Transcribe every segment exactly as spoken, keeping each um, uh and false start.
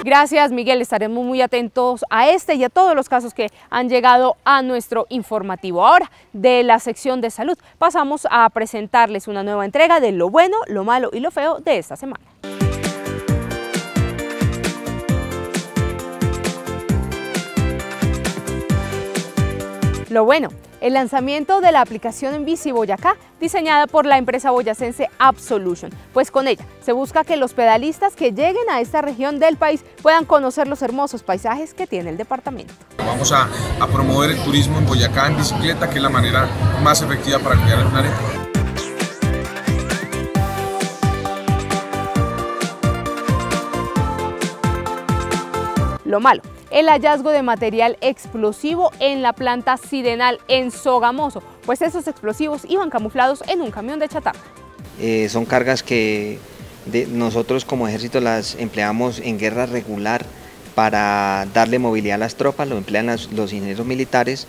Gracias, Miguel. Estaremos muy atentos a este y a todos los casos que han llegado a nuestro informativo. Ahora, de la sección de salud, pasamos a presentarles una nueva entrega de lo bueno, lo malo y lo feo de esta semana. Lo bueno, el lanzamiento de la aplicación en bici Boyacá, diseñada por la empresa boyacense Absolution, pues con ella se busca que los pedalistas que lleguen a esta región del país puedan conocer los hermosos paisajes que tiene el departamento. Vamos a, a promover el turismo en Boyacá en bicicleta, que es la manera más efectiva para cuidar el planeta. Lo malo, el hallazgo de material explosivo en la planta Sidenal en Sogamoso, pues esos explosivos iban camuflados en un camión de chatarra. Eh, son cargas que de, nosotros como ejército las empleamos en guerra regular para darle movilidad a las tropas, lo emplean las, los ingenieros militares.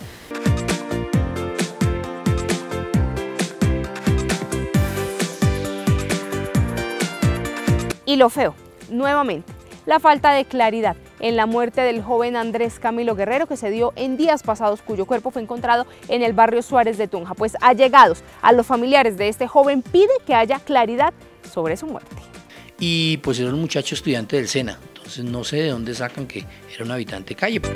Y lo feo, nuevamente, la falta de claridad en la muerte del joven Andrés Camilo Guerrero, que se dio en días pasados, cuyo cuerpo fue encontrado en el barrio Suárez de Tunja. Pues allegados a los familiares de este joven pide que haya claridad sobre su muerte. Y pues era un muchacho estudiante del SENA, entonces no sé de dónde sacan que era un habitante de calle.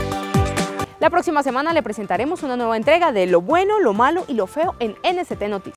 La próxima semana le presentaremos una nueva entrega de lo bueno, lo malo y lo feo en N S T Noticias.